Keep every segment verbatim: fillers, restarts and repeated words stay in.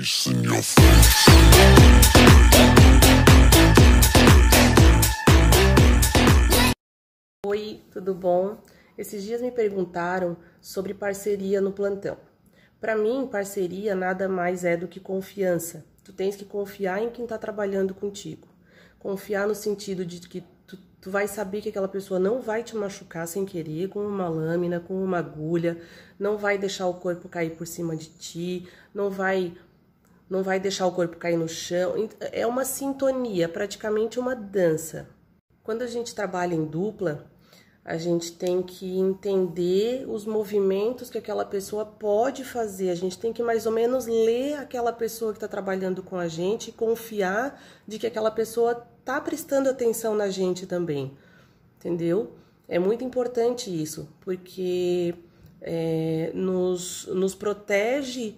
face in your face. Oi, tudo bom? Esses dias me perguntaram sobre parceria no plantão. Para mim, parceria nada mais é do que confiança. Tu tens que confiar em quem está trabalhando contigo. Confiar no sentido de que tu, tu vai saber que aquela pessoa não vai te machucar sem querer, com uma lâmina, com uma agulha, não vai deixar o corpo cair por cima de ti, não vai, não vai deixar o corpo cair no chão. É uma sintonia, praticamente uma dança. Quando a gente trabalha em dupla, a gente tem que entender os movimentos que aquela pessoa pode fazer. A gente tem que mais ou menos ler aquela pessoa que está trabalhando com a gente e confiar de que aquela pessoa está prestando atenção na gente também, entendeu? É muito importante isso, porque é, nos, nos protege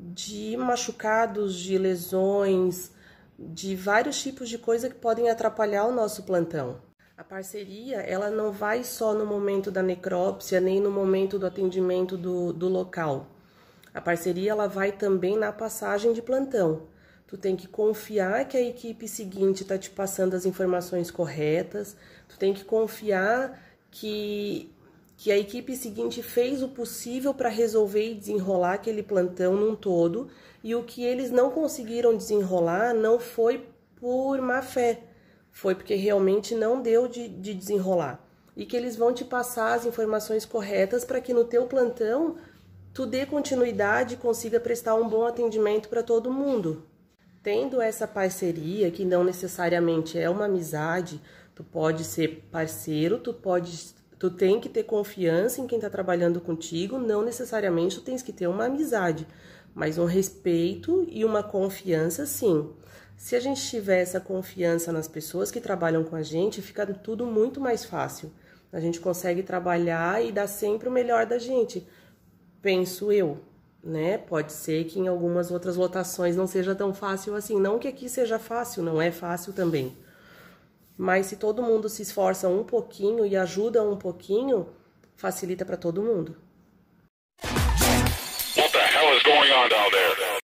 de machucados, de lesões, de vários tipos de coisa que podem atrapalhar o nosso plantão. A parceria, ela não vai só no momento da necrópsia, nem no momento do atendimento do, do local. A parceria, ela vai também na passagem de plantão. Tu tem que confiar que a equipe seguinte está te passando as informações corretas, tu tem que confiar que, que a equipe seguinte fez o possível para resolver e desenrolar aquele plantão num todo, e o que eles não conseguiram desenrolar não foi por má fé, foi porque realmente não deu de, de desenrolar. E que eles vão te passar as informações corretas para que no teu plantão tu dê continuidade e consiga prestar um bom atendimento para todo mundo. Tendo essa parceria, que não necessariamente é uma amizade, tu pode ser parceiro, tu, pode, tu tem que ter confiança em quem está trabalhando contigo, não necessariamente tu tens que ter uma amizade, mas um respeito e uma confiança sim. Se a gente tiver essa confiança nas pessoas que trabalham com a gente, fica tudo muito mais fácil. A gente consegue trabalhar e dar sempre o melhor da gente, penso eu, né? Pode ser que em algumas outras lotações não seja tão fácil assim. Não que aqui seja fácil, não é fácil também. Mas se todo mundo se esforça um pouquinho e ajuda um pouquinho, facilita para todo mundo.